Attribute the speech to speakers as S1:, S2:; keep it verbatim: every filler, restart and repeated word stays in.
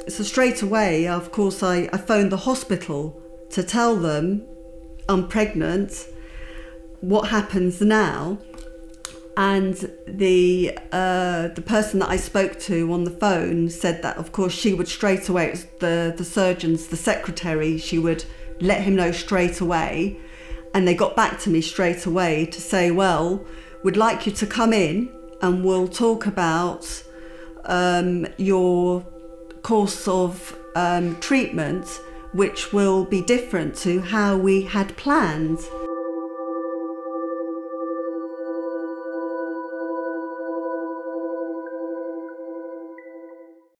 S1: so straight away, of course, I, I phoned the hospital to tell them I'm pregnant, what happens now. And the uh, the person that I spoke to on the phone said that, of course, she would straight away, it was the, the surgeon's, the secretary, she would let him know straight away. And they got back to me straight away to say, well, we'd like you to come in and we'll talk about um, your course of um, treatment, which will be different to how we had planned.